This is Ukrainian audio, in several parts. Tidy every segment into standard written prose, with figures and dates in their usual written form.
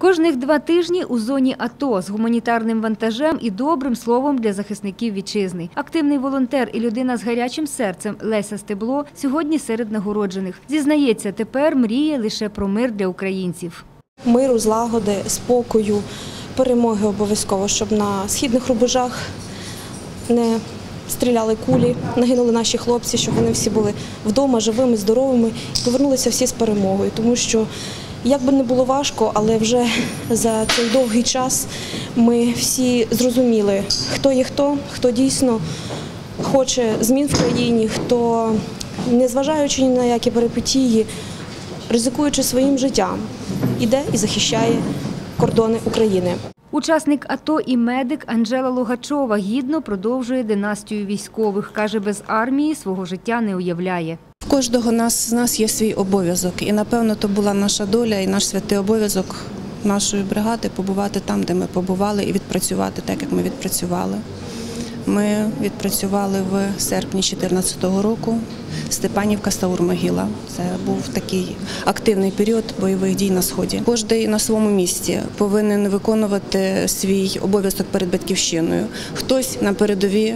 Кожних 2 тижні у зоні АТО з гуманітарним вантажем і добрим словом для захисників вітчизни. Активний волонтер і людина з гарячим серцем Леся Стебло сьогодні серед нагороджених. Зізнається, тепер мріє лише про мир для українців. Миру, злагоди, спокою, перемоги обов'язково, щоб на східних рубежах не стріляли кулі, нагинули наші хлопці, щоб вони всі були вдома, живими, здоровими і повернулися всі з перемогою. Тому що, як би не було важко, але вже за цей довгий час ми всі зрозуміли, хто є хто дійсно хоче змін в країні, хто, незважаючи ні на які перипетії, ризикуючи своїм життям, іде і захищає кордони України. Учасник АТО і медик Анжела Логачова гідно продовжує династію військових. Каже, без армії свого життя не уявляє. В кожного з нас є свій обов'язок. І, напевно, то була наша доля і наш святий обов'язок нашої бригади побувати там, де ми побували, і відпрацювати так, як ми відпрацювали. Ми відпрацювали в серпні 2014 року Степанівка, Саур-Могила. Це був такий активний період бойових дій на Сході. Кожен на своєму місці повинен виконувати свій обов'язок перед Батьківщиною. Хтось на передовій,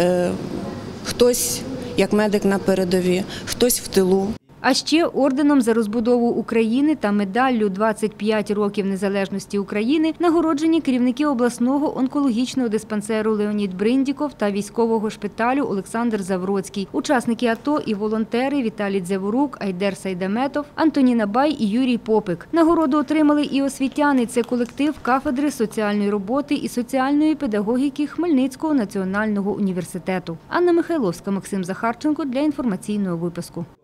хтось як медик на передовій, хтось в тилу. А ще орденом за розбудову України та медаллю «25 років незалежності України» нагороджені керівники обласного онкологічного диспансеру Леонід Бриндіков та військового шпиталю Олександр Завроцький, учасники АТО і волонтери Віталій Дзяворук, Айдер Сайдаметов, Антоніна Бай і Юрій Попик. Нагороду отримали і освітяни – це колектив кафедри соціальної роботи і соціальної педагогіки Хмельницького національного університету. Анна Михайловська, Максим Захарченко для інформаційного випуску.